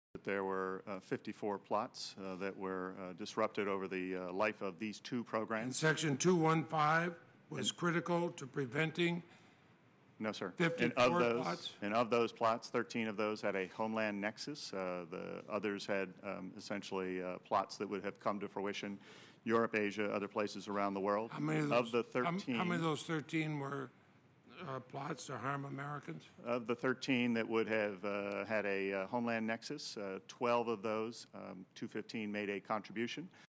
that there were 54 plots that were disrupted over the life of these two And programs. Section 215 was critical to preventing No, sir. 54 plots? And of those plots, 13 of those had a homeland nexus. The others had essentially plots that would have come to fruition, Europe, Asia, other places around the world. How many of Of those, the 13, how many of those 13 were plots to harm Americans? Of the 13 that would have had a homeland nexus, 12 of those, 215, made a contribution.